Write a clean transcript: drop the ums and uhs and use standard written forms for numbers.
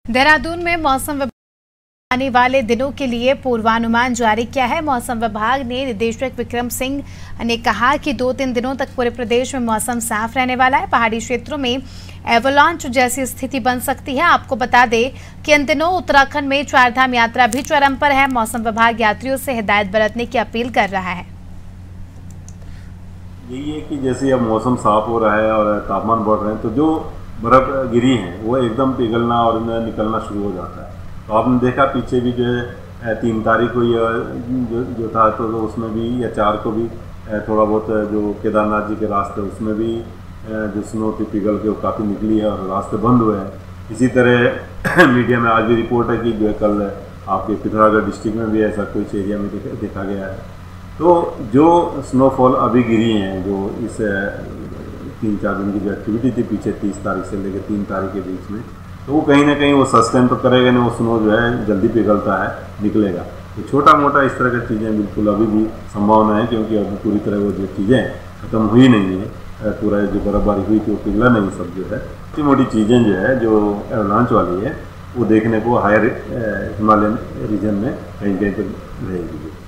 देहरादून में मौसम विभाग आने वाले दिनों के लिए पूर्वानुमान जारी किया है। मौसम विभाग ने निदेशक विक्रम सिंह ने कहा कि 2-3 दिनों तक पूरे प्रदेश में मौसम साफ रहने वाला है। पहाड़ी क्षेत्रों में एवलांच जैसी स्थिति बन सकती है। आपको बता दें कि इन दिनों उत्तराखंड में चारधाम यात्रा भी चरम पर है। मौसम विभाग यात्रियों से हिदायत बरतने की अपील कर रहा है। यही है कि जैसे अब मौसम साफ हो रहा है और तापमान बढ़ रहे हैं तो जो बर्फ़ गिरी है वो एकदम पिघलना और निकलना शुरू हो जाता है। तो आपने देखा पीछे भी जो है 3 तारीख को जो था तो उसमें भी या 4 को भी थोड़ा बहुत जो केदारनाथ जी के रास्ते उसमें भी जो स्नो थी पिघल के वो काफ़ी निकली है और रास्ते बंद हुए हैं। इसी तरह मीडिया में आज भी रिपोर्ट है कि जो है कल आपके पिथौरागढ़ डिस्ट्रिक्ट में भी ऐसा कुछ एरिया में देखा गया है। तो जो स्नोफॉल अभी गिरी हैं जो इस 3-4 दिन की जो एक्टिविटी थी पीछे 30 तारीख से लेकर 3 तारीख के बीच में, तो वो कहीं ना कहीं वो सस्टेन तो करेगा नहीं, वो स्नो जो है जल्दी पिघलता है निकलेगा। तो छोटा मोटा इस तरह की चीज़ें बिल्कुल अभी भी संभावना है, क्योंकि अभी पूरी तरह वो जो चीज़ें ख़त्म हुई नहीं है। पूरा जो बर्फबारी हुई थी वो पिघला नहीं सब जो है। छोटी मोटी चीज़ें जो है जो एवलांच वाली है वो देखने को हायर हिमालयन रीजन में कहीं कहीं पर रहेगी।